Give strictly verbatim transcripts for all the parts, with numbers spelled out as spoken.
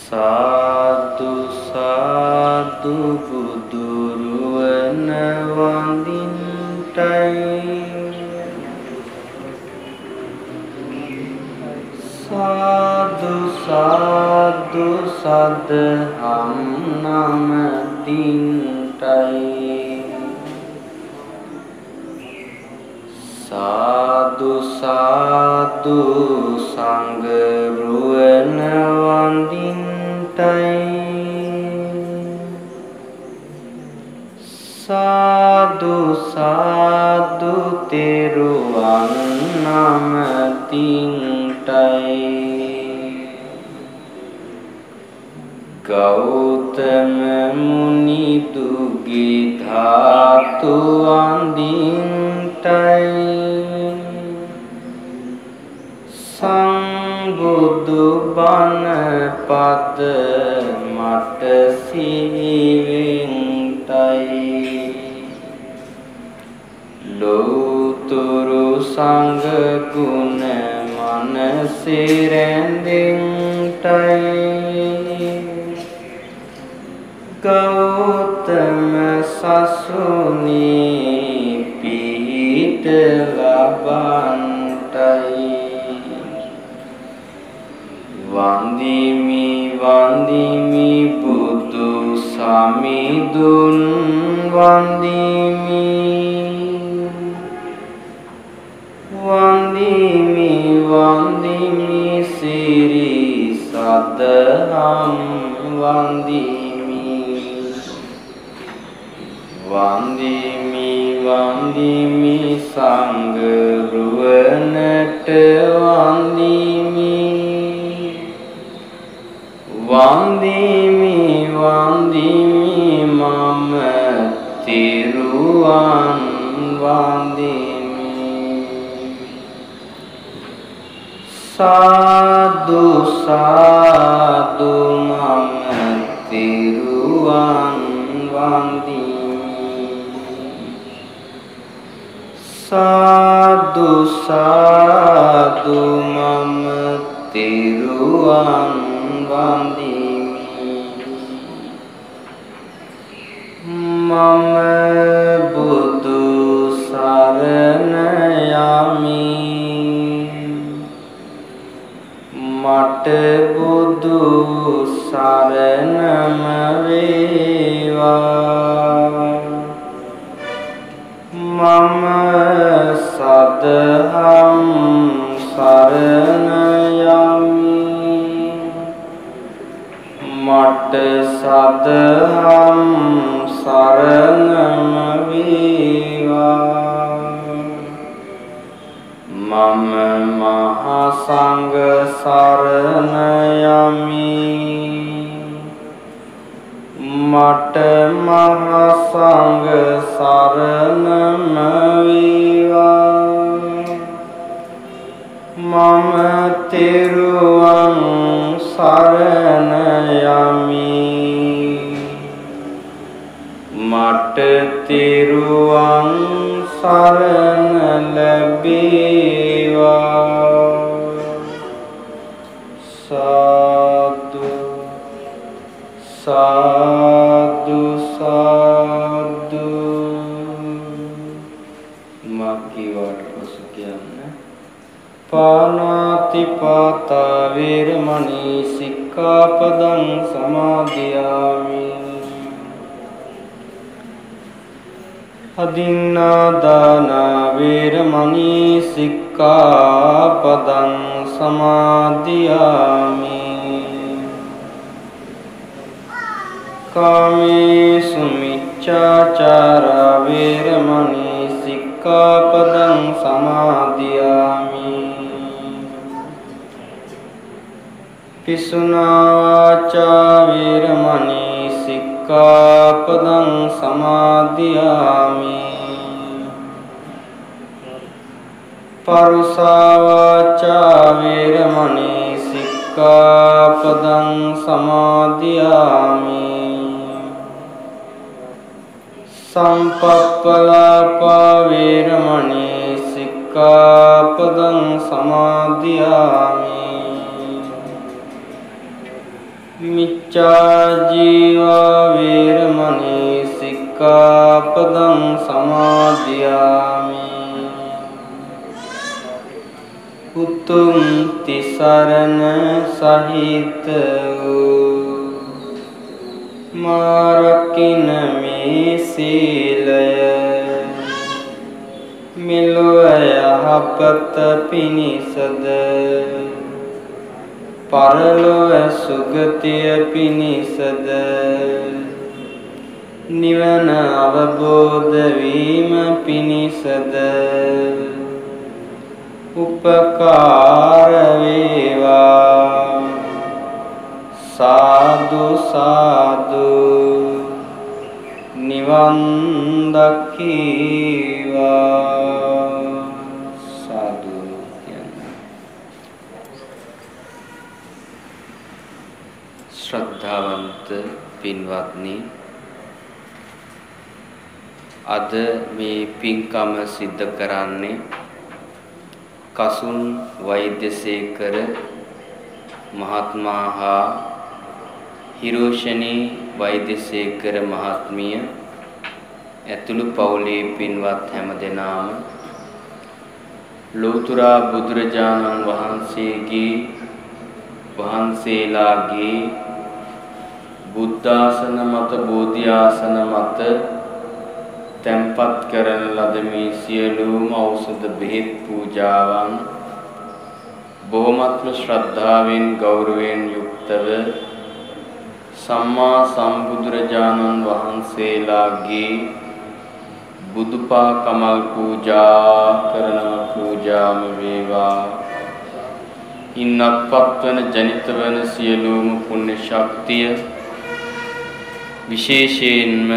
සාදු සාදු බුදුරුවන වඳින්ටයි සාදු සාදු සදහම් නමදින්ටයි සාදු සාදු සංඝරුවන වඳින්ටයි සාදු සාදු තෙරුවන් නමදින්ටයි ගෞතම මුනි දුගේ ධාතු වඳින්ටයි සංබුදු බණ පද මට සිහිවෙන්ටයි ලෝතුරු සංඝ ගුණ මනසේ රැඳෙන්ටයි ගෞතම සසුනේ පිහිට ලබන්ටයි වන්දිමි වන්දිමි බුදු සමිඳුන් වන්දිමි වන්දිමි වන්දිමි සිරි සදහම් වන්දිමි වන්දිමි වන්දිමි සංඝ රුවනට වන්දිමි වන්දිමි වන්දිමි මම තිරුවන් වන්දිමි සාදු සාදු මම තිරුවන් වන්දිමි සාදු සාදු මම තිරුවන් වන්දිමි මම බුදු සරණ යමි මට බුදු සරණම වේවා මම සදහම් සරණ යමි මට සදහම් සරණම වේවා මම මහා සංඝ සරණ යමි මට මහා සංඝ සරණම වේවා මම තෙරුවන් සරණ යමි මට තෙරුවන් සරණ ලැබේවා සාදු සාදු සාදු මක්කිවට පසු කියන්නේ පාණාතිපාතා වේරමණී සික්ඛාපදං සමාදියාමි අදින්නාදානා වේරමණී සික්ඛාපදං සමාදියාමි කාමේසු මිච්ඡාචාරා වේරමණී සික්ඛාපදං සමාදියාමි පිසුනා වාචා වේරමණී සික්ඛාපදං සමාදියාමි පරුසා වාචා වේරමණී සික්ඛාපදං සමාදියාමි සම්පප්පලාපා වේරමණී සික්ඛාපදං සමාදියාමි මිච්ඡා ජීවා වේරමණී සික්ඛාපදං සමාදියාමි. උතුම් තිසරණ සහිත වූ මාරකින මේ සීලය මෙලොව යහපත පිණිසද පරලොව සුගතිය පිණිසද නිවන අවබෝධ වීම පිණිසද උපකාර වේවා. සාදු සාදු නිවන් දකීවා. සාදු කියන්නේ ශ්‍රද්ධාවන්ත පින්වත්නි, අද මේ පින්කම සිද්ධ කරන්නේ කසුන් වෛද්‍යසේකර මහත්මයා හා හිරෝෂණී වෛද්‍යසේකර මහත්මිය ඇතුළු පවුලේ පින්වත් හැමදෙනාම ලෝතර බුදුරජාණන් වහන්සේගේ වහන්සේලාගේ බුද්ධාසන මත බෝධිආසන මත තැන්පත් කරන ලද මේ සියලුම ඖෂධ බෙහෙත් පූජාවන් බොහොමත්ම ශ්‍රද්ධාවෙන් ගෞරවයෙන් යුක්තව සම්මා සම්බුදුරජාණන් වහන්සේලාගේ බුදුපා කමල් පූජා කරන පූජාම වේවා. ඉන්නත්පත් වන ජනිත වන සියලුම පුණ්‍ය ශක්තිය විශේෂයෙන්ම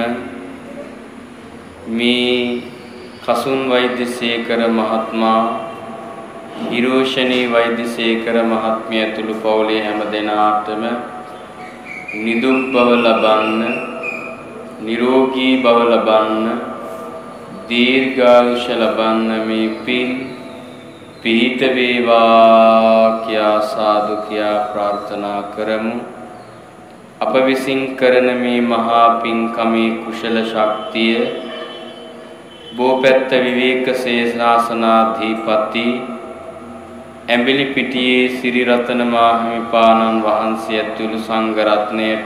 මේ කසුන් වෛද්‍යසේකර මහත්මයා හිරෝෂණී වෛද්‍යසේකර මහත්මිය ඇතුළු පවුලේ හැම දෙනාටම නිදුක් බව ලබන්න, නිරෝගී බව ලබන්න, දීර්ඝායුෂ ලබන්න මේ පින් පිහිට වේවා කියා සාදු කියා ප්‍රාර්ථනා කරමු. අප විසින් කරන මේ මහා පින්කමේ කුශල ශක්තිය බෝපැත්ත විවේක සේනාසනාධිපති ඇඹිලි පිටියේ සිරි රතන මාහිමිපාණන් වහන්සේ ඇතුළු සංඝ රත්නයට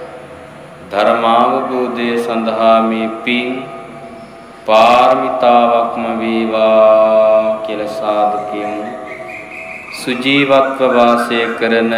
ධර්මාවබෝධය සඳහා මේ පින් පාරමිතාවක්ම වේවා කියලා සාදු කියමු. සුජීවත්ව වාසය කරන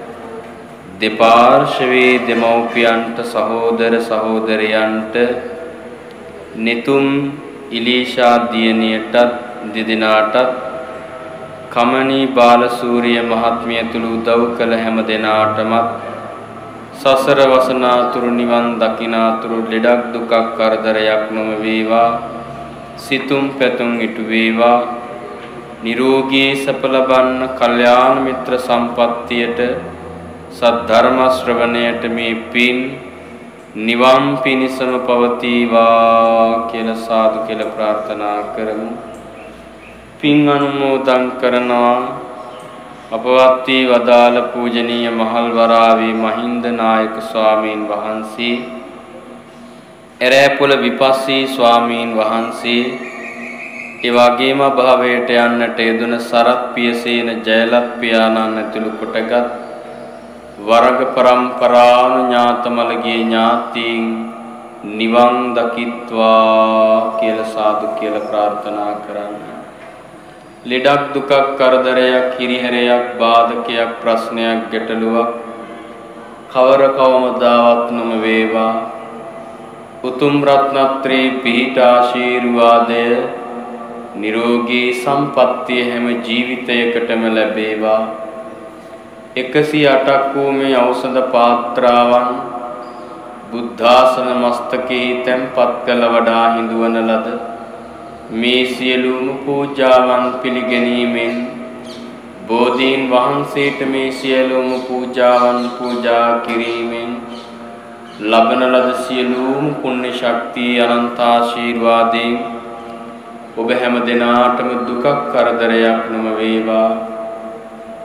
දෙපාර්ශවයේ දෙමව්පියන්ට සහෝදර සහෝදරයන්ට නිතුම් ඉලීෂා දියණියටත් දෙදෙනාටත් කමනී බාලසූරිය මහත්මිය තුළු උදව් කළ හැම දෙනාටමත් සසර වසනාතුරු නිවන් දකිනාතුරු ලෙඩක් දුකක් කරදරයක් නොම වේවා. සිතුම් පැතුම් ඉටු වේවා. නිරෝගී සැප ලබන්න කල්යාණ මිත්‍ර සම්පත්තියට සද්ධර්ම ශ්‍රවණයට මේ පින් නිවන් පිණිසම පවතිවා කියලා සාදු කියලා ප්‍රාර්ථනා කරමු. පින් අනුමෝදන් කරනවා අපවත් වී වදාළ පූජනීය මහල්වරාවේ මහින්ද නායක ස්වාමීන් වහන්සේ, එරෑපොළ විපස්සී ස්වාමීන් වහන්සේ, ඒ වගේම භාවයට යන්නට යෙදුන සරත් පියසේන ජයලත් පියාණන් ඇතුළු කොටගත් වරග පරම්පරාණු ඥාතමලගේ ඥාතීන් නිවන් දකිත්වා කියලා සාදු කියලා ප්‍රාර්ථනා කරන්න. ලෙඩක් දුකක් කරදරයක් හිරිහැරයක් බාධකයක් ප්‍රශ්නයක් ගැටලුවක් කවර කවමදාවත් නොම වේවා. උතුම් රත්නත්‍රේ පිහිට ආශීර්වාදය නිරෝගී සම්පත්තිය හැම ජීවිතයකටම ලැබේවා. එකසිය අටක් වූ මේ ඖෂධ පාත්‍රාවන් බුද්ධාසන මස්තකෙහි තැන්පත් කළ වඩා හිඳුවන ලද මේ සියලුම පූජාවන් පිළිගැනීමෙන් බෝධීන් වහන්සේට මේ සියලුම පූජාවන් පූජා කිරීමෙන් ලබන ලද සියලුම පුණ්‍ය ශක්තිය අනන්ත ආශීර්වාදයෙන් ඔබ හැම දිනාටම දුකක් කරදරයක් නොම වේවා.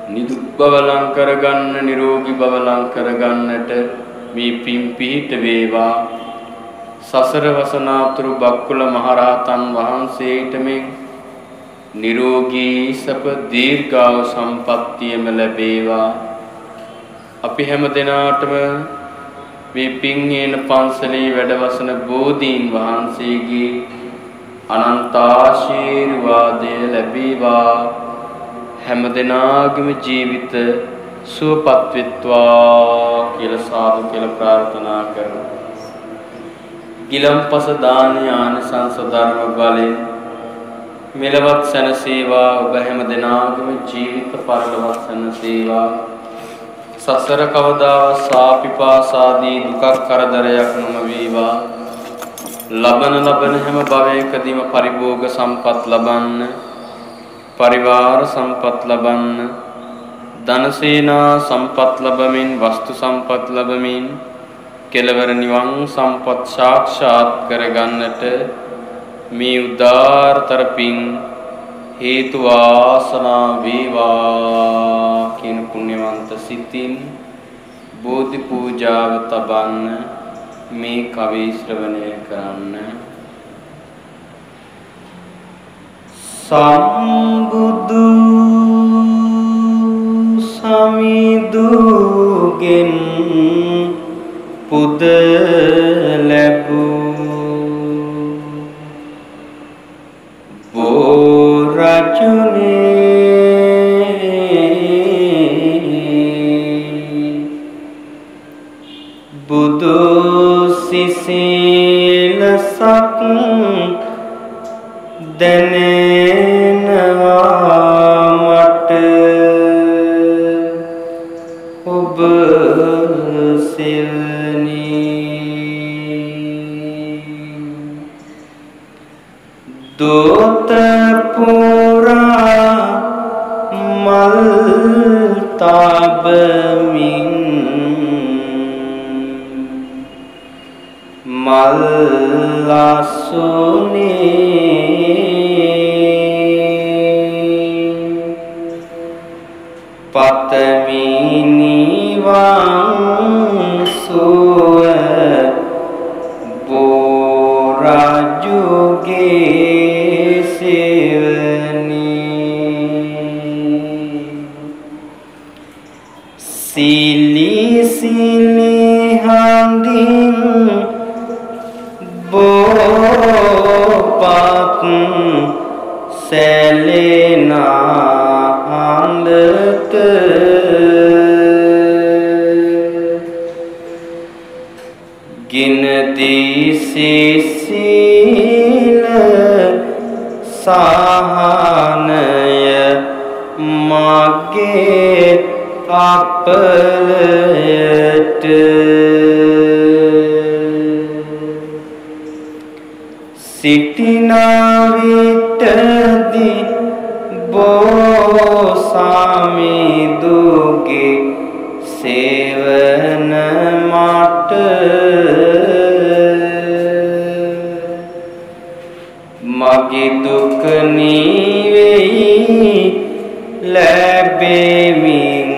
නිදුක් බව ලං කරගන්න නිරෝගී බව ලං කරගන්නට මේ පින් පිහිට වේවා. සසර වසනාතුරු බක්කුල මහරහතන් වහන්සේට මේ නිරෝගී සප දීර්ඝායු සම්පන්නියම ලැබේවා. අපි හැම දිනාටම මේ පින් හේන පන්සලේ වැඩවසන බෝධීන් වහන්සේගේ අනන්ත ආශිර්වාදය ලැබේවා. හැම දිනාගේම ජීවිත සුවපත් වෙත්වා කියලා සාදු කියලා ප්‍රාර්ථනා කරමු. ගිලම්පස දාන ආනිසංස ධර්ම බලෙන් මෙලවත් සැනසේවා. ඔබ හැම දිනාගේම ජීවිත පරලොවත් සැනසේවා. සසර කවදාවත් සාපිපාසාදී දුකක් කරදරයක් නොම වේවා. ලබන ලබන හැම භවයකදීම පරිභෝග සම්පත් ලබන්න, පරිවාර සම්පත් ලබන්න, ධනසේනා සම්පත් ලැබමින්, වස්තු සම්පත් ලැබමින් කෙලවර නිවන් සම්පත් සාක්ෂාත් කරගන්නට මේ උදාාරතර පින් හේතු වාසනා වේවා කියන පුණ්‍යවන්ත සිතින් බෝධි පූජාව තබන්න මේ කවි ශ්‍රවණය කරන්න. සම්බුදු සමිදුගෙන් පුද ලැබූ බෝ රජුනේ බුදු සිසිලසක් දැනෙනවා මට ඔබ දෝත පුරා මල් තබමින් මල් ලසුනේ පතමි නිවන් සුව බෝරජුගේ සිලි සිලි හඳින් බෝපත් සැලෙන හඳට ගිනදී සිසිල සහනය මගේ අපලයට සිටිනා විටදී බෝසමිදුගේ සේවන මට මගේ දුක නිවෙයි ලැබෙමින්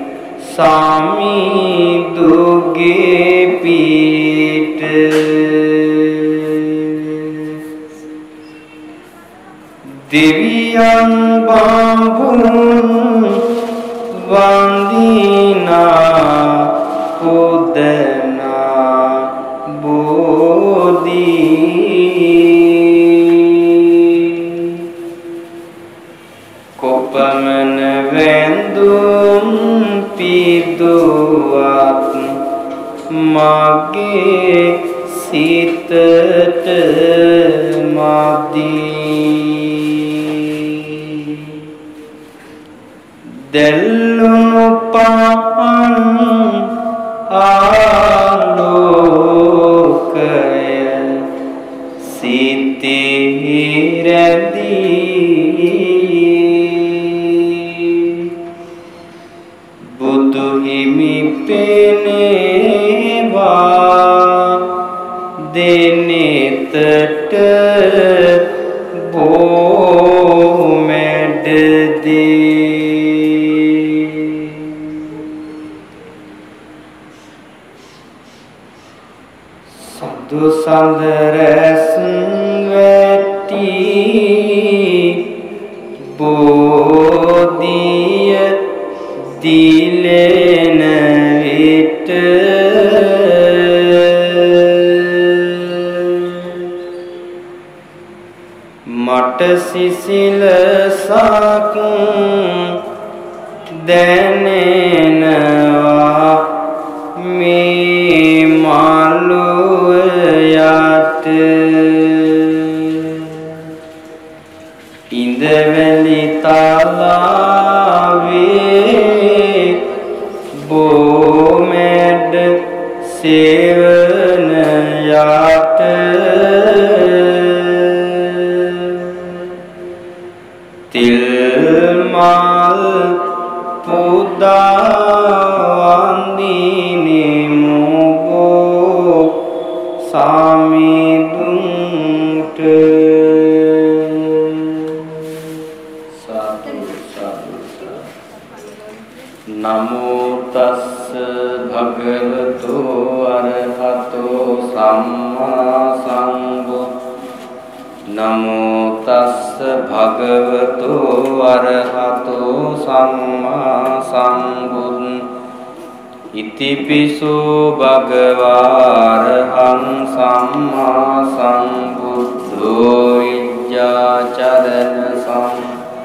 සමිදුගේ පිට දෙවියන් බඹුන් වන්දිනා පුදනා බෝධී කොපමණ වැඳුම් පිදුවත් මගේ සිතට මදී දෙල්ලුණු පාන් ආලෝකය සිතේ රැඳී බුදු හිමි පෙනේවා දෙනෙතට බෝ මැඩදී සඳු සඳ රැස් වැටි බෝධිය දිලෙන විට මට සිසිලසක් දැනෙනවා මේ මාළුව යට ඉඳවැලි තලාවේ බෝමැඩ සේවන යට තිල් මල් පුදා වන්දිනෙමු ගෝ සාමිදුන්ට සාදු සාදු නමෝ තස්ස භගවතු අරහතෝ සම්මා සම්බුද්ද නමෝ තස්ස භගවතු අරහතෝ සම්මා සම්බුද්ද ඉතිපිසෝ භගවාරහං සම්මා සම්බුද්ධෝ විඤ්ඤාචරණ සම්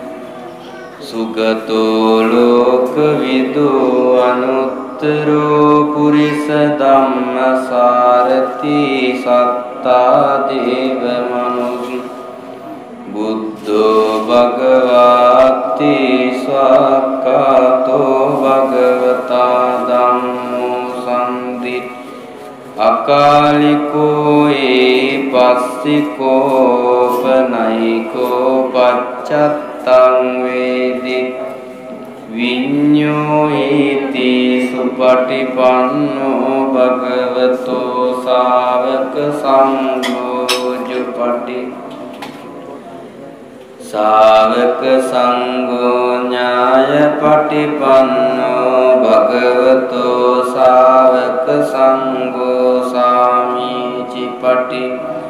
සුගතෝ ලෝකවිදු අනුත්තරෝ පුරිස ධම්මසාරති සත්තා දේව මනුස්ස බුද්ධෝ භගවති ස්වක්ඛතෝ භගවතා ධම්මෝ සම්දි අකාලිකෝ ඒපස්සිකෝ පනයිකෝ පච්චත්තං වේදි විඤ්ඤෝ ඉති සුපටිපන්නෝ භගවතෝ ශාවක සංඝෝ ජුපටි ශාවක සංඝෝ ඥාය පටිපන්නෝ භගවතෝ ශාවක සංඝෝ සාමීචි පටි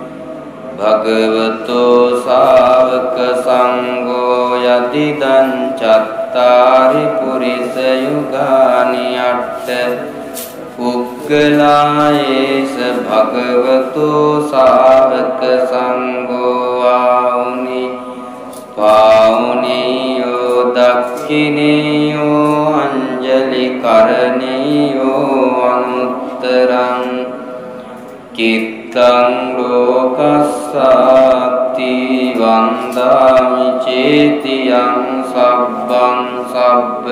භගවතෝ ශාවක සංඝෝ යදිදං චත්තාරි පුරිස යුගානි අට්ඨ පුක්ඛලායේස භගවතෝ ශාවක සංඝෝ ආඋනි පාඋනියෝ දක්ඛිනියෝ අංජලි කරණියෝ අනුත්තරං කිත්තං ලෝකස්සාති වන්දාමි චේතියං සබ්බං සබ්බ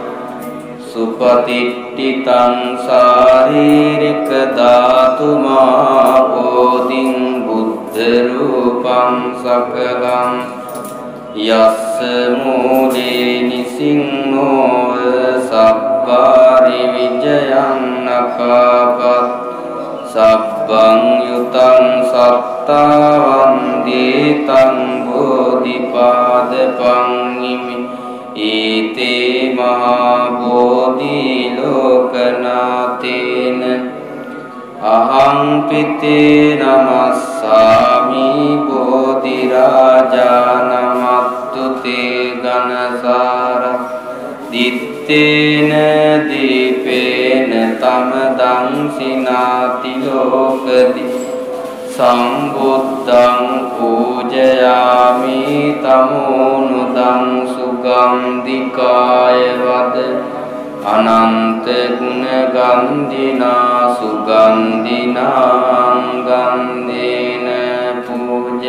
සුපතිට්ඨිතං ශාරීරික ධාතුමා බෝධින් බුද්ධ රූපං සකලං යස්ස මූලේ නිසින්නෝ සබ්බාරි විජයං නකාපත් සබ්බං යුතං සත්තා වන්දිතං බෝධිපාදපං නිමි ඊතේ මහා බෝධි ලෝකනාතේන අහං පිතේ නමස්සාමි බෝධි රාජා නමත්තු තේ ගණසාර දිත්තේන දීපේන තමදං සිනාති ලෝකදි සම්බුද්ධං පූජයාමි තමෝනුදං සුගන්ධිකාය වද අනන්ත ගුණ ගන්ධිනා සුගන්ධිනාං ගන්ධේන පූජ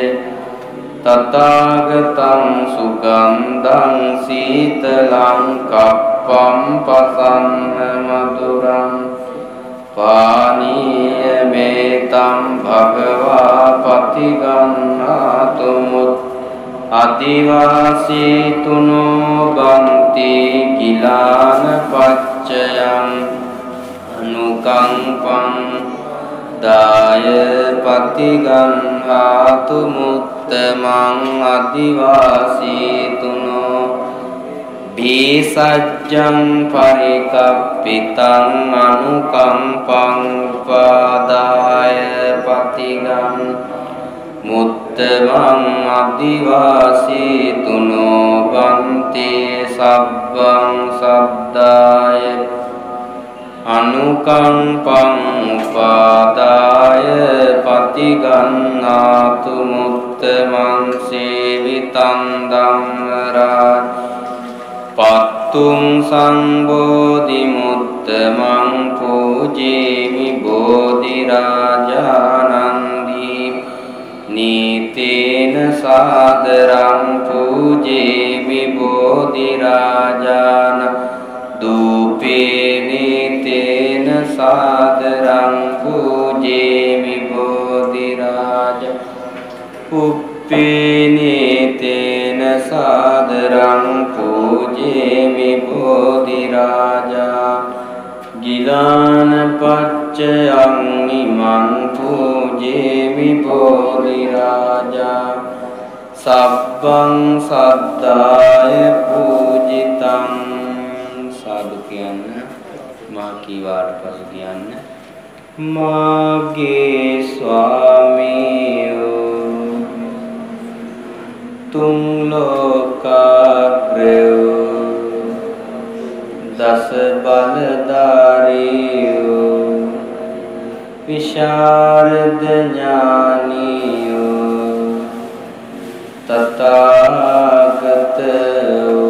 තථාගතං සුගන්ධං සීතලං කප්පං පසන්න මధుරං පානීය මේතං භගවා පතිගන්නාතුමුත් අදිවාසී තුනෝ බන්ති කිලාන පච්චයං අනුකම්පං දාය පතිගන්හාතු මුත්තමං අදිවාසී තුනෝ බීසජ්ජං පරිකප්පිතං අනුකම්පං උපාදාය ආදිවාසී තුනෝ බන්ති සබ්බං සබ්දාය අනුකම්පං උපාදාය පතිගන්නාතු මුත්තමං සේවිතං ධම්මරාජ පත්තුං සම්බෝධි මුත්තමං පූජේමි බෝධි රාජානන්දී නීතේන සාදරං පූජේමි බෝධි රාජාන දූපේ නීතේන සාදරං පූජේමි බෝධි රාජ උප්පේ නීතේන සාදරං පූජේමි බෝධි රාජා ගිලාන පච්චයං ඉමං පූජේමි බෝධි රාජා සබ්බං සද්දාය පූජිතං සාදු කියන්න මා කීවාට පසු කියන්න මාගේ ස්වාමියෝ තුන් ලෝකාග්‍රයෝ දස බලධාරියෝ විශාරද ඥානියෝ තථාගතයෝ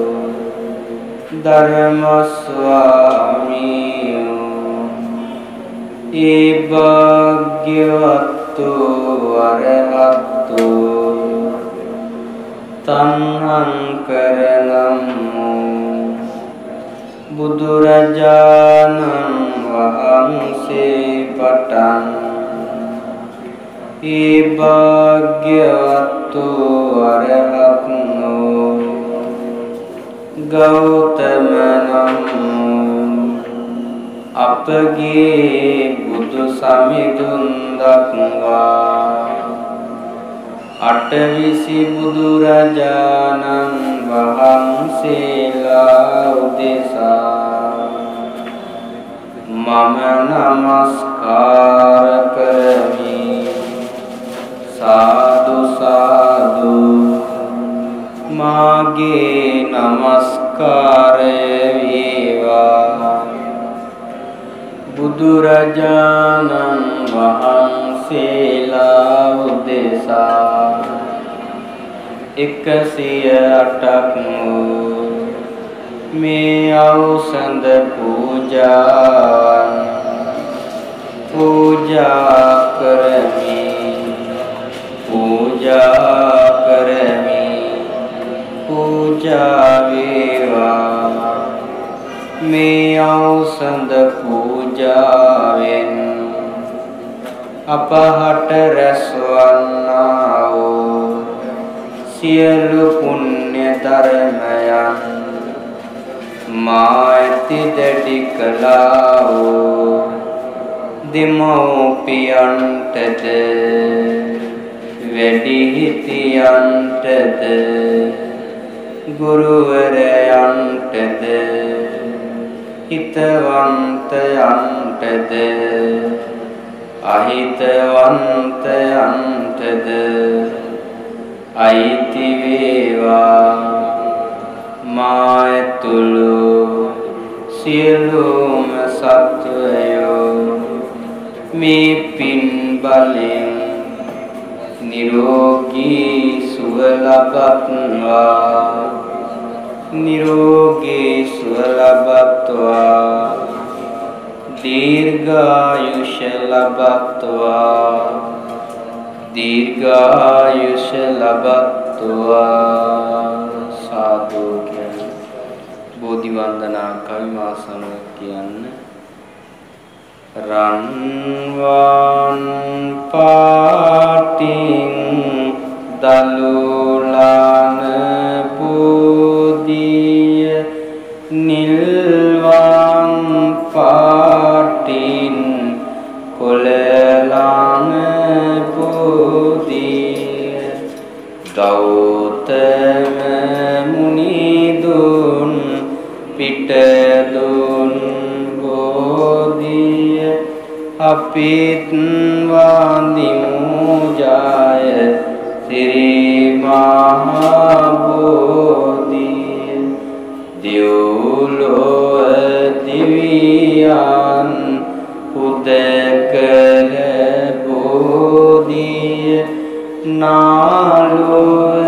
ධර්මස්වාමියෝ ඒ භාග්‍යවත්තු අරහත්තු තංහං කරනම්මු බුදුරජාණන් වහන්සේ පටන් ඒ භාග්‍යවත්තු අරහත්නෝ ගෞතම නම් අපගේ බුදු සමිඳුන් දක්වා අටවිසි බුදුරජාණන් වහන්සේලා උදෙසා මම නමස්කාර කරමි සාදු සාදු මාගේ නමස්කාරය වේවා බුදුරජාණන් වහන්සේලා උදෙසා එකසිය අටක් මේ අවසන්ද පූජාවන් පූජා කරමි පූජා කරමි පූජා වේවා මේ අවසන්ද පූජාවෙන් අපහට රැස්වන්නා වූ සියලු පුණ්‍ය ධර්මයන් මා ඇති දැඩි කළා වූ දෙමව්පියන්ටද වැඩිහිටියන්ටද ගුරුවරයන්ටද හිතවන්තයන්ටද අහිතවන්තයන්ටද අයිති වේවා මා ඇතුළු සියලුම සත්වයෝ මේ පින් බලෙන් නිරෝගී සුව ලබත්වා නිරෝගී සුව ලබත්වා දීර්ඝායුෂ ලබත්වා දීර්ඝායුෂ ලබත්වා සාදු කියන බෝධි වන්දනා කවිමාසන කියන්න රන්වන් පාටින් දලුලාන පූදිය නිල්වන් පාටින් කොළලාන පූදිය ගෞතම මුනිදුන් පිටදුන් බෝධිය අපිත් වන්දිමු ජාය සිරි महाबोधि दिवलो दिव्यान उदकर बोधि नालो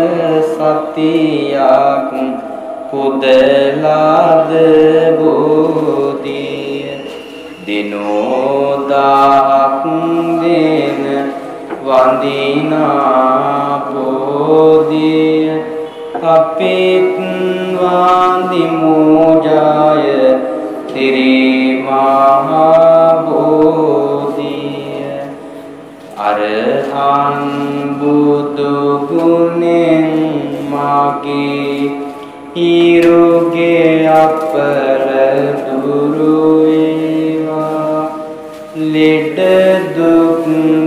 सतियाक पुदलाद बोधि दिनोदाक दिन वंदिना बोधि अपित वादिमोजाय तिरे महाबोधि अरहं बुद्धु गुणें मागे हिरुगे अपर दुरुएवा लिड दुख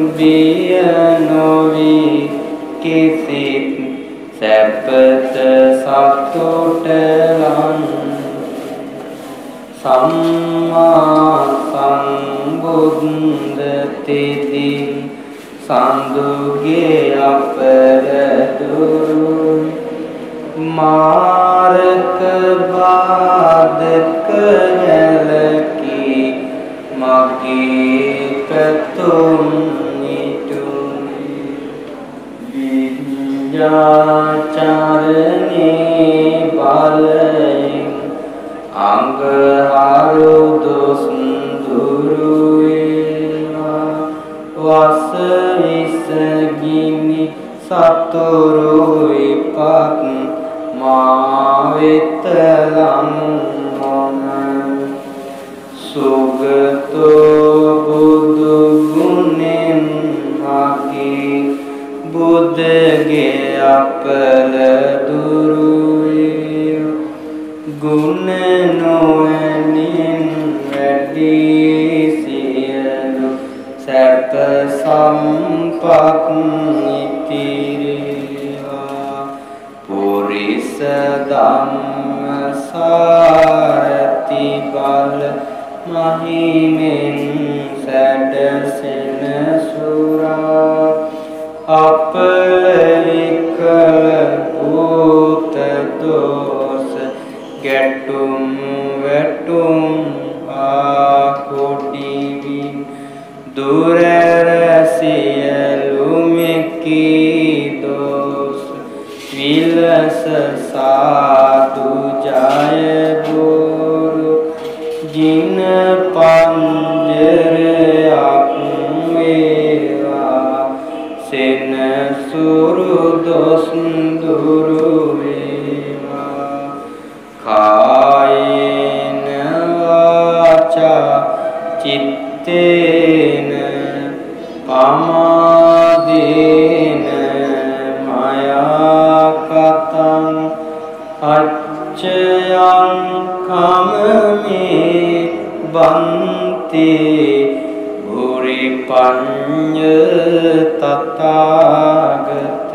बियनोवी किसित सैपत सातोटलान सम्मा संबुद्ध तिथि संदुगे अपर दुरु मारक बादक की मगे कतुम विद्याचरणे बालयं अंग हारो दोसुंदुरुएवा वास विसगिनी सतुरुई पाक मावितलं मन सुगतो बुद्धु गुणें मागे बुद्धगे अपल दुरुए गुण नोएनिन वैदी सियलु सैप संपक नितिरेवा पुरिस धम्म सारथि बल महिमें सैडसिन सुरा अपलिकल भूत दोष गेटुम वेटुम आकोटिवि दुररसियलुमिकी दोष विलस साधु जाय बोरु जिन पंजर आकुमेवा सेन सुरु दोसुंदुरुवेवा कायेन वाचा चित्तेन पमादेन मया कतं अच्छयं कममे बन्ते भूरि पञ्च तथागत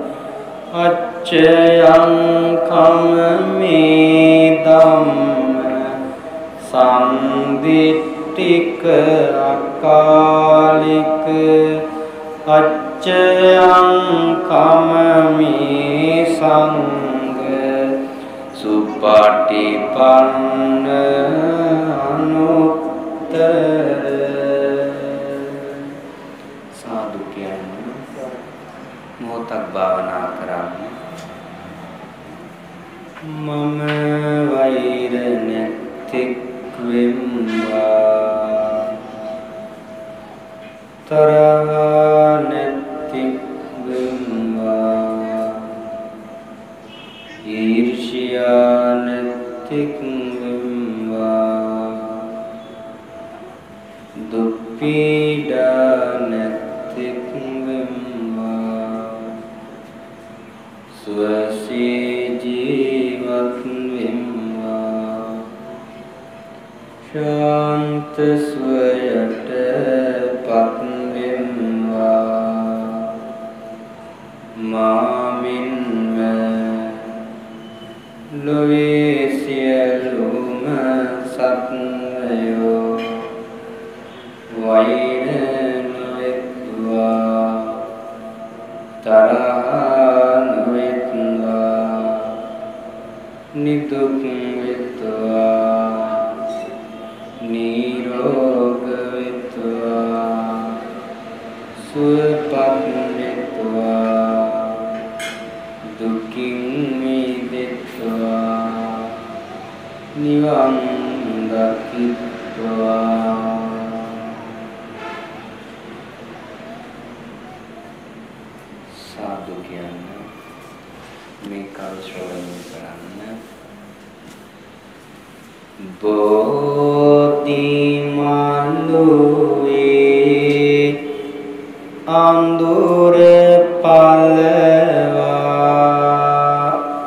अच्छयं कममे धम्म संदिट्ठिक अकालिक अच्छयं कममे संग सुपटिपन्न अनुत्तर साधु कहना मोहतक भावना करा मम वैर नैतिक्विम्वा तरह नैतिक्विम्वा ईर्ष्या नैतिक्विम्वा दुःपीडा नैतिक्विम्वा स्वस्य जीवत्विम्वा शांत स्वयट पत्विम्वा मामिन्म लोवेस्यलुम सत्वयो वैरनुविद्वा तरहानु දුක් වෙත්වා නිරෝග වෙත්වා සුවපත් වෙත්වා දුකින් මිදෙත්වා නිවන් දකිත්වා. සාදු කියන්න මේ කල් ශ්‍රවණය කරන්න. බෝධි මළුවේ අඳුර පළවා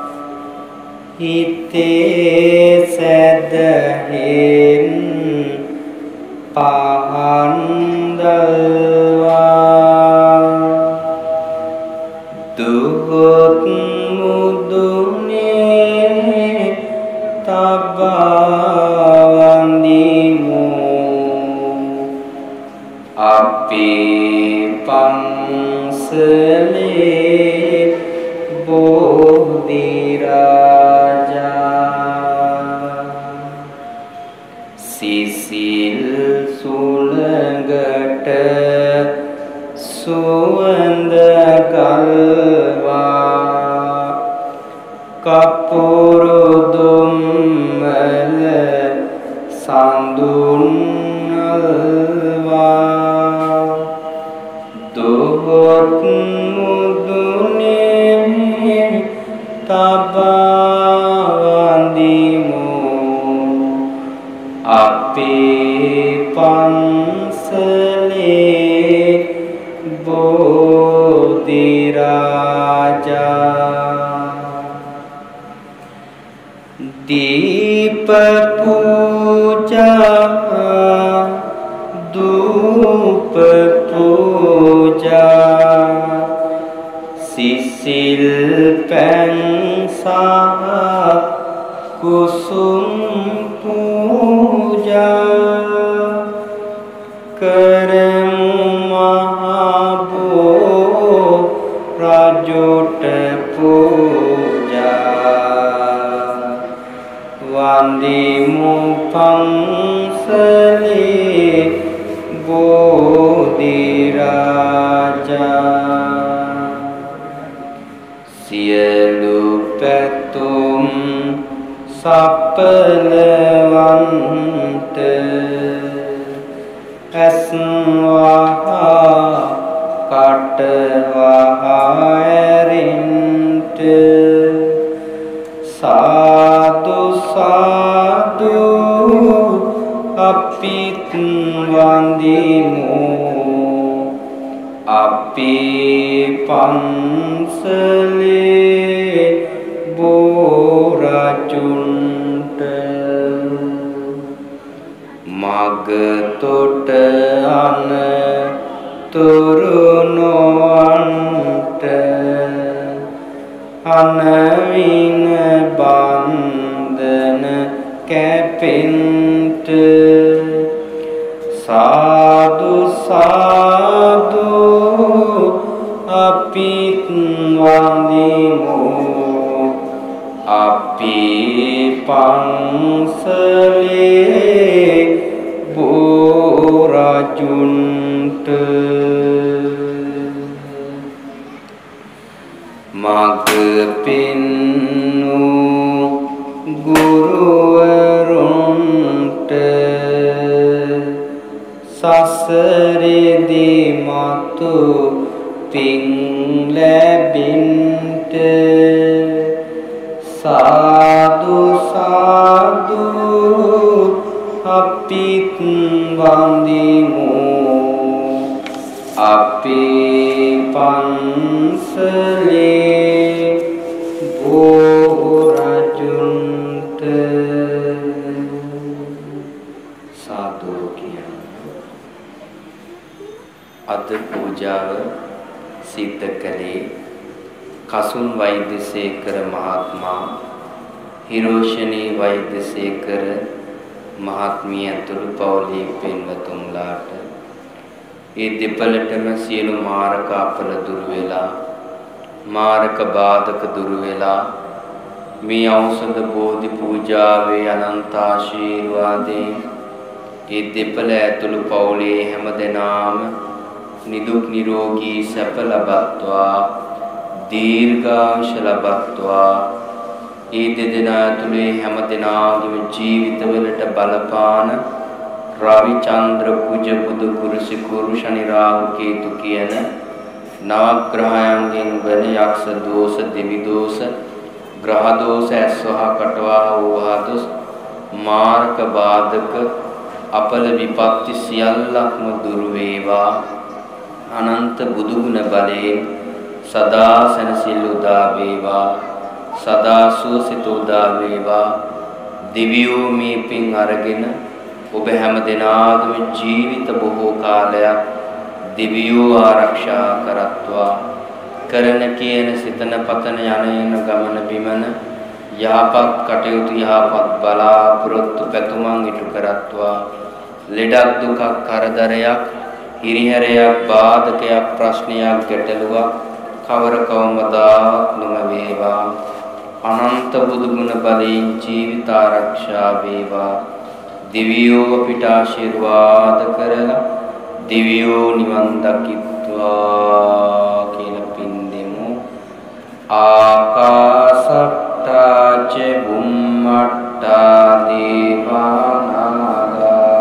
හිතේ සැදහෙන් පහන් දල්වා දුගොත් මුදුනේ තබා වඳිමු අපේ පන්සලේ බෝධි රාජා සිසිල් සුළඟට සුවඳ ගල්වා කපුරු දුම්මල සඳුන් අල්වා දුහොත් මුදුනේ තබා වඳිමු අපේ පන්සලේ බෝධි රාජා. දීප පූජා ධූප පූජා සිසිල් පැන් සහ කුසුම් පූජා කරමු මහබෝ රජොට පූජා වන්දිමු පන්සලේ බෝධි රාජා. සියලු පැතුම් සප්පලවන්ත ඇස් වහා කට වහා ඇරින්ට සාදු සාදු අපිත් වන්දිමු අපේ පන්සලේ බෝරජුන්ට මග තොට අන තුරුණොන්ට අනවින බන්ධන කැපෙන්ට සාදු සාදු අපිත් වන්දිමු අපේ පන්සලේ බෝරජුන්ට මග පෙන්නු ගුරුවරුන්ට සසරේදී මතු පින් ලැබෙන්ට සාදු සාදු අපිත් වන්දිමු අපේ පන්සලේ බෝරජුන්ට. සාදු කියන අද පූජාව සිද්ධ කළේ කසුන් වෛද්‍යසේකර මහත්මයා හිරෝෂණී වෛද්‍යසේකර මහත්මිය ඇතුළු පවුලේ පින්වතුන්ලාට ඒ දෙපළටම සියලු මාරක අපල දුරු වෙලා මාරක බාධක දුරු වෙලා මේ ඖෂධ බෝධි පූජාවේ අනන්ත ආශිර්වාදේ ඒ දෙපළ ඇතුළු පවුලේ හැම දෙනාම නිදුක් නිරෝගී සැප ලබත්වා දීර්ඝායුෂ ලබත්වා ඒ දෙදෙනා ඇතුළේ හැම දෙනාගේම ජීවිතවලට බලපාන රවි චන්ද්‍ර කුජ බුදු කුරුසි කුරු ශනි රාහු කේතු කියන නවග්‍රහයන්ගෙන් වන යක්ෂ දෝෂ දෙවි දෝෂ ග්‍රහ දෝෂ ඇස්වහ කටවා වූහාදොස් මාර්ග බාධක අපල විපත්ති සියල්ලක්ම දුරු වේවා අනන්ත බුදු ගුණ බලයෙන් සදා සැනසෙල්ල උදා වේවා සදා සුවසිත උදා වේවා දිව්‍යෝ මේ පින් අරගෙන ඔබ හැම දිනාගම ජීවිත බොහෝ කාලයක් දිව්‍යෝ ආරක්ෂා කරත්වා කරන කියන සිතන පතන යන ගමන බිමන යහපත් කටයුතු යහපත් බලාපොරොත්තු පැතුමන් ඉටු කරත්වා ලෙඩක් දුකක් කරදරයක් හිරිහැරයක් බාධකයක් ප්‍රශ්නයක් ගැටලුවක් කවර කවමදාත් නොම වේවා අනන්ත බුදු ගුණ බලයෙන් ජීවිත ආරක්ෂා වේවා දිව්‍යෝ අපිට ආශිර්වාද කරලා දිව්‍යෝ නිවන් දකිත්වා කියලා පින් දෙමු ආකාසට්ටා ච බුම්මට්ටා දේවානාගා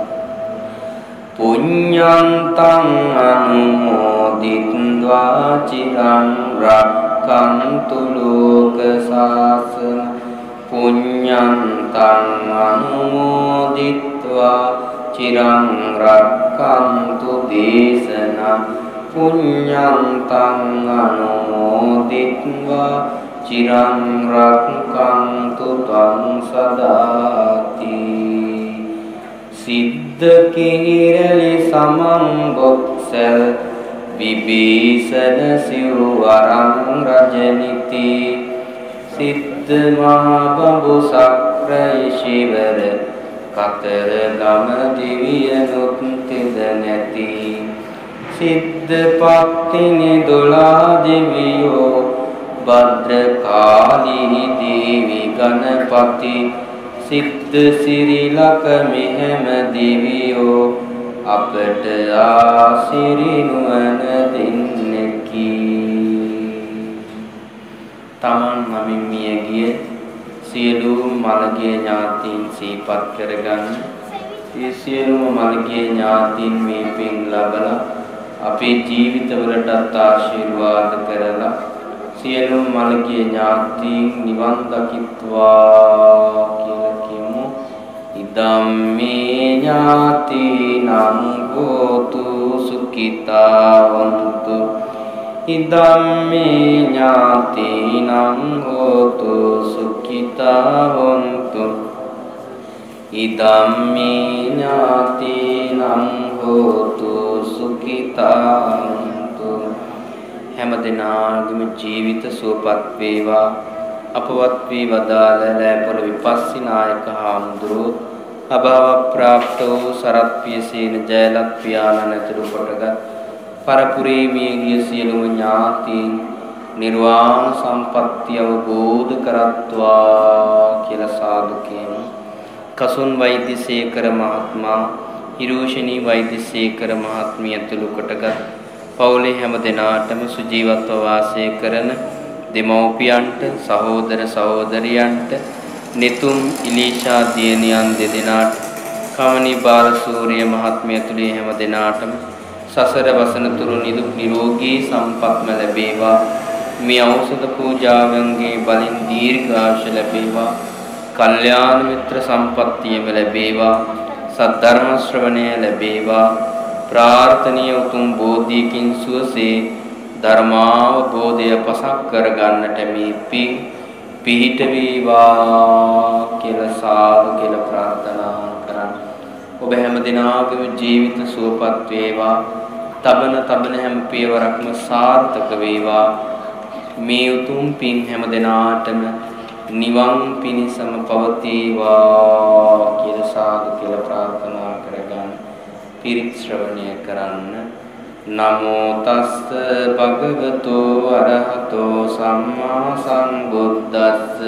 පුඤ්ඤන්තං අනුමෝදිත්වා චිරං රක්ඛන්තු ලෝක සාසන පුඤ්ඤන්තං අනුමෝදිත්වා චිරං රක්ඛන්තු දේශනං පුඤ්ඤන්තං අනුමෝදිත්වා චිරං රක්ඛන්තු ත්වං සදාති සිද්ධ කිහිරලි සමං බොක්සල් විභීෂණ සිව්වරං රජනිති සිද්ධ මහ බඹු සක්‍රය ශිවර කතර ගම දිවියනුත් තිද නැති සිද්ධ පත්තිනි දොලා දිවියෝ භද්‍ර කාලී දේවි ගණපති සිද්ධ සිරිලක මෙහෙම දිවියෝ අපට ආසිරි නුවණ දෙන්නකි තමන් නමින් මිය ගිය සියලුම මළගිය ඥාතීන් සිහිපත් කරගන්න. ඒ සියලුම මළගිය ඥාතීන් මේ පින් ලබලා අපේ ජීවිතවලට ආශිර්වාද කරලා සියලුම මළගිය ඥාතීන් නිවන් දකිත්වා කියලා කියමු. ඉදම්මේ ඥාතීනං හෝතු සුඛිතාවන්තු ඉදම්මේ ඥාතීනං හෝතු සුඛිතාවන්තු ඉදම්මේ ඥාතීනං හෝතු සුඛිතාවන්තු හැම දිනාගම ජීවිත සුවපත් වේවා අපවත් වී වදාළ ලෑපොළ විපස්සිනායක හාමුදුරුවෝ අභාව ප්‍රාප්ත වූ සරත් පියසේන ජයලත් පියාණන් ඇතුළු කොටගත් පරපුරේ මියගිය සියලුම ඥාතීන් නිර්වාණ සම්පත්තිය අවබෝධ කරත්වා කියලා සාදු කියමු. කසුන් වෛද්‍යසේකර මහත්මයා, හිරෝෂිනී වෛද්‍යසේකර මහත්මිය ඇතුළු කොටගත් පවුලේ හැම දෙනාටම සුජීවත්ව වාසය කරන දෙමව්පියන්ට, සහෝදර සහෝදරියන්ට, නිතුම් ඉලීෂා දියණියන් දෙදෙනාට, කමනී බාලසූරිය මහත්මිය ඇතුළේ හැම දෙනාටම සසර වසන තුරු නිදුක් නිරෝගී සම්පත්ම ලැබේවා. මේ ඖෂධ පූජාවන්ගේ බලින් දීර්ඝායුෂ ලැබේවා. කල්යාණ මිත්‍ර සම්පත්තියම ලැබේවා. සද්ධර්ම ශ්‍රවණය ලැබේවා. ප්‍රාර්ථනීය උතුම් බෝධියකින් සුවසේ ධර්මාවබෝධය පසක් කරගන්නට මේ පින් පිහිට වේවා කියලා සාදු කියලා ප්‍රාර්ථනා කරන්න. ඔබ හැම දිනාගම ජීවිත සුවපත් වේවා. තබන තබන හැම පියවරක්ම සාර්ථක වේවා. මේ උතුම් පින් හැම දිනාටම නිවන් පිණිසම පවතිවා කියලා සාදු කියලා ප්‍රාර්ථනා කරගන්න. පිරිත් ශ්‍රවණය කරන්න. නමෝ තස්ස භගවතු අරහතෝ සම්මා සම්බුද්දස්ස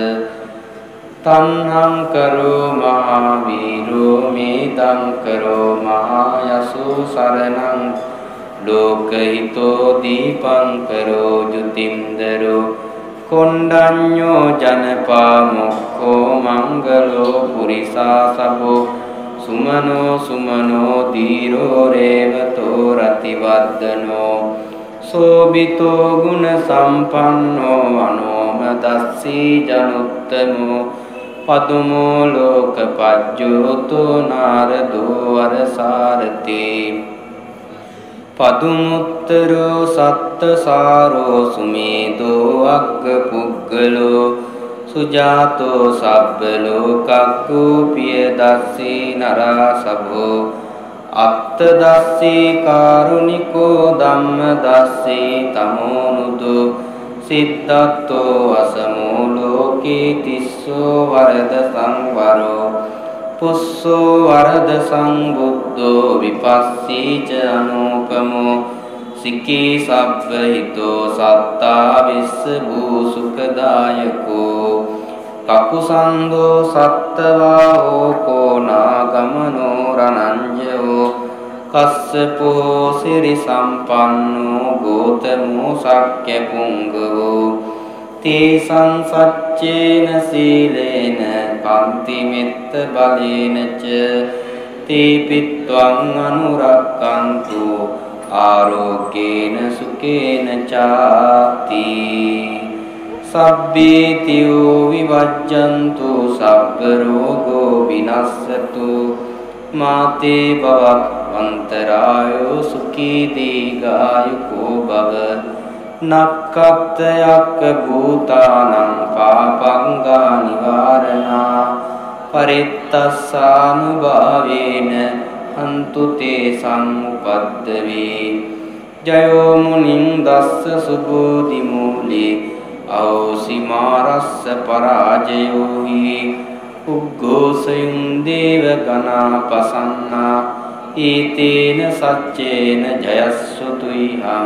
තණ්හං කරෝ මහාවීරෝ මේතං කරෝ මහායසෝ සරණං ලෝකහිතෝ දීපං කරෝ ජුතින්දරෝ කොණ්ඩඤ්ඤෝ ජනපා මොක්ඛෝ මංගලෝ පුරිසා සබෝ සුමනෝ සුමනෝ දීරෝ රේවතෝ රතිවර්ධනෝ සෝබිතෝ ගුණ සම්පන්නෝ අනෝමදස්සී ජනුත්තමෝ පදුමෝ ලෝකපජ්ජෝතෝ නාරදෝ වරසාරති පදුමුත්තරෝ සත්තසාරෝ සුමේදෝ අග්ග පුග්ගලෝ සුජාතෝ සබ්බ ලෝකක්ඛෝ පිය දස්සී නරා සභෝ අත්ත දස්සී කාරුණිකෝ ධම්ම දස්සී තමෝනුදෝ සිද්ධාත්තෝ අසමෝ ලෝකේ තිස්සෝ වරද සංවරෝ පුස්සෝ වරද සංබුද්ධෝ විපස්සී ච අනූපමෝ සිකී සබ්බ හිතෝ සත්තා විස්ස භූ සුඛදායකෝ කකුසන්தோ සත්තවාහෝ කෝනාගමනෝ රණංජයෝ කස්සපෝ සිරි සම්පන්නෝ ගෝතමෝ සක්්‍ය පුංගවෝ තේසං සච්චේන සීලේන පන්ති මෙත්ත බලේන ච තේපිත්වං අනුරක්ඛන්තු ආරෝග්‍යේන සුඛේන චාති සබ්බේතියෝ විවජ්ජන්තු සබ්බ රෝගෝ විනස්සතු මාතේ භවන්තරායෝ සුඛී දීඝායුකෝ භව නක්ඛත්තයක්ඛ භූතානං පාපංගා නිවාරණා පරිත්තස්සානුභාවේන හන්තු තේ සම්උපද්දවේ ජයෝ මුනිං දස්ස සුබෝධි මූලේ අවසිමාරස්ස පරාජයෝ හි උග්ඝෝසයුන් දේව ගණා පසන්නා ඊතේන සච්චේන ජයස්සුතුයිහං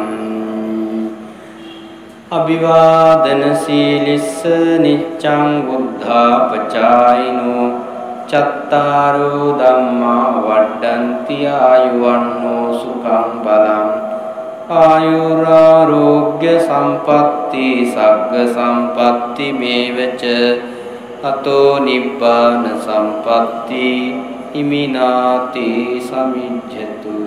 අභිවාදන සීලිස්ස නිච්ඡං බුද්ධාපචායිනෝ චත්තාරෝ ධම්මා වඩ්ඩන්ති ආයුවන්නෝ සුඛං බලං ආයුරාෝග්‍ය සම්පatti සග්ග සම්පatti මේවච අතෝ නිබ්බාන සම්පatti ඉමිනාති සමිජ්ජතු